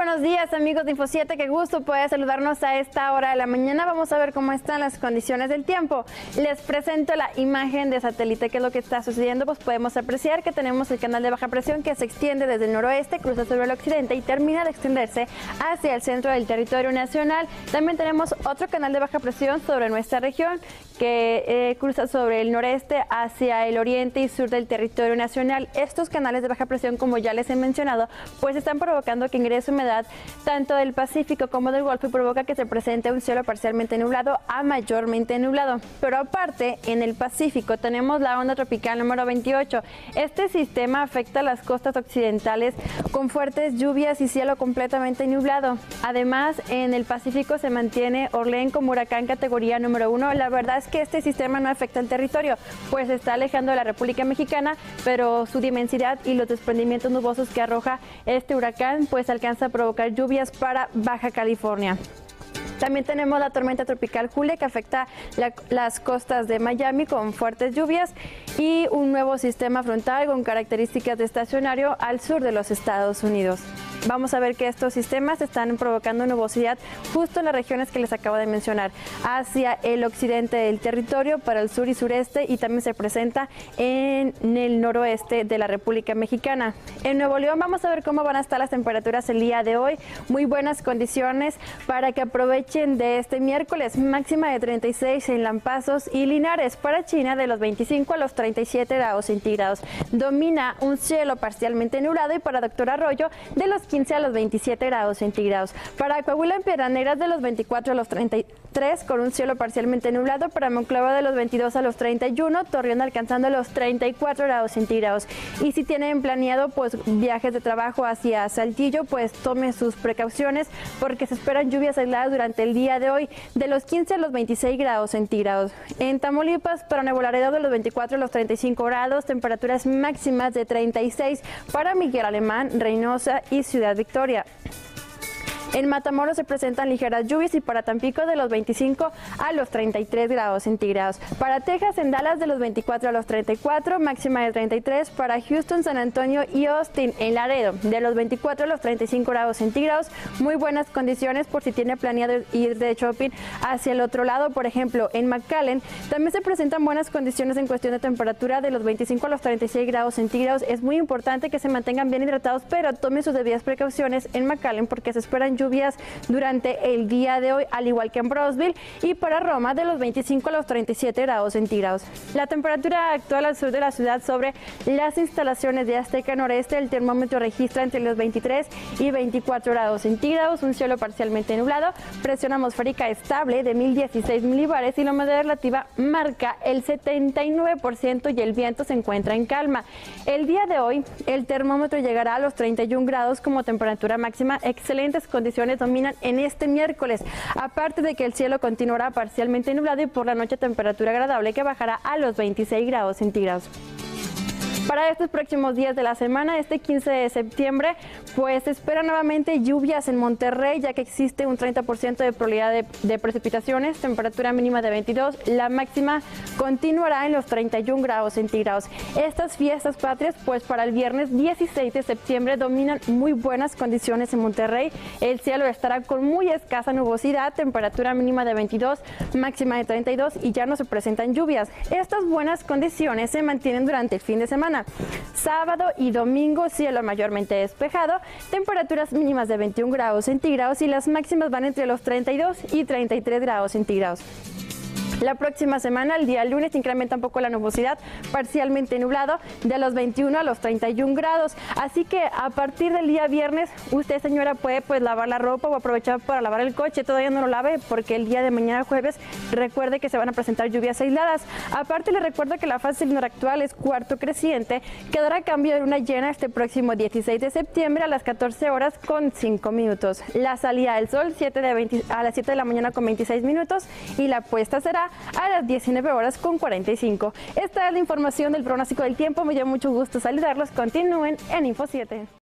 buenos días, amigos de Info7, qué gusto poder saludarnos a esta hora de la mañana. Vamos a ver cómo están las condiciones del tiempo. Les presento la imagen de satélite. ¿Qué es lo que está sucediendo? Pues podemos apreciar que tenemos el canal de baja presión que se extiende desde el noroeste, cruza sobre el occidente y termina de extenderse hacia el centro del territorio nacional. También tenemos otro canal de baja presión sobre nuestra región que cruza sobre el noreste hacia el oriente y sur del territorio nacional. Estos canales de baja presión, como ya les he mencionado, pues están provocando que ingrese humedad tanto del Pacífico como del Golfo y provoca que se presente un cielo parcialmente nublado a mayormente nublado. Pero aparte, en el Pacífico tenemos la onda tropical número 28. Este sistema afecta las costas occidentales con fuertes lluvias y cielo completamente nublado. Además, en el Pacífico se mantiene Orlén como huracán categoría número 1. La verdad es que este sistema no afecta al territorio, pues está alejando de la República Mexicana, pero su dimensidad y los desprendimientos nubosos que arroja este huracán pues alcanza a provocar lluvias para Baja California. También tenemos la tormenta tropical Julia que afecta las costas de Miami con fuertes lluvias y un nuevo sistema frontal con características de estacionario al sur de los Estados Unidos. Vamos a ver que estos sistemas están provocando nubosidad justo en las regiones que les acabo de mencionar, hacia el occidente del territorio, para el sur y sureste, y también se presenta en el noroeste de la República Mexicana. En Nuevo León vamos a ver cómo van a estar las temperaturas el día de hoy. Muy buenas condiciones para que aprovechen de este miércoles, máxima de 36 en Lampazos y Linares. Para China de los 25 a los 37 grados centígrados. Domina un cielo parcialmente nublado y para Doctor Arroyo de los 15 a los 27 grados centígrados. Para Coahuila en Piedras Negras de los 24 a los 33 con un cielo parcialmente nublado. Para Monclova de los 22 a los 31, Torreón alcanzando los 34 grados centígrados. Y si tienen planeado pues viajes de trabajo hacia Saltillo, pues tome sus precauciones porque se esperan lluvias aisladas durante el día de hoy de los 15 a los 26 grados centígrados. En Tamaulipas para Nuevo Laredo de los 24 a los 35 grados, temperaturas máximas de 36 para Miguel Alemán, Reynosa y Ciudad Victoria. En Matamoros se presentan ligeras lluvias y para Tampico de los 25 a los 33 grados centígrados. Para Texas en Dallas de los 24 a los 34, máxima de 33. Para Houston, San Antonio y Austin en Laredo de los 24 a los 35 grados centígrados. Muy buenas condiciones por si tiene planeado ir de shopping hacia el otro lado. Por ejemplo, en McAllen también se presentan buenas condiciones en cuestión de temperatura de los 25 a los 36 grados centígrados. Es muy importante que se mantengan bien hidratados, pero tomen sus debidas precauciones en McAllen porque se esperan lluvias durante el día de hoy, al igual que en Brownsville. Y para Roma de los 25 a los 37 grados centígrados. La temperatura actual al sur de la ciudad sobre las instalaciones de Azteca Noreste, el termómetro registra entre los 23 y 24 grados centígrados, un cielo parcialmente nublado, presión atmosférica estable de 1016 milibares y la humedad relativa marca el 79% y el viento se encuentra en calma. El día de hoy el termómetro llegará a los 31 grados como temperatura máxima. Excelentes condiciones dominan en este miércoles, aparte de que el cielo continuará parcialmente nublado y por la noche temperatura agradable que bajará a los 26 grados centígrados. Para estos próximos días de la semana, este 15 de septiembre, pues se esperan nuevamente lluvias en Monterrey, ya que existe un 30% de probabilidad de precipitaciones, temperatura mínima de 22, la máxima continuará en los 31 grados centígrados. Estas fiestas patrias, pues para el viernes 16 de septiembre dominan muy buenas condiciones en Monterrey. El cielo estará con muy escasa nubosidad, temperatura mínima de 22, máxima de 32 y ya no se presentan lluvias. Estas buenas condiciones se mantienen durante el fin de semana. Sábado y domingo, cielo mayormente despejado, temperaturas mínimas de 21 grados centígrados y las máximas van entre los 32 y 33 grados centígrados. La próxima semana, el día lunes, incrementa un poco la nubosidad, parcialmente nublado, de los 21 a los 31 grados. Así que a partir del día viernes, usted, señora, puede pues lavar la ropa o aprovechar para lavar el coche. Todavía no lo lave porque el día de mañana jueves, recuerde que se van a presentar lluvias aisladas. Aparte, le recuerdo que la fase lunar actual es cuarto creciente, que dará cambio de luna llena este próximo 16 de septiembre a las 14 horas con 5 minutos. La salida del sol a las 7 de la mañana con 26 minutos y la puesta será a las 19 horas con 45. Esta es la información del pronóstico del tiempo. Me dio mucho gusto saludarlos. Continúen en Info7.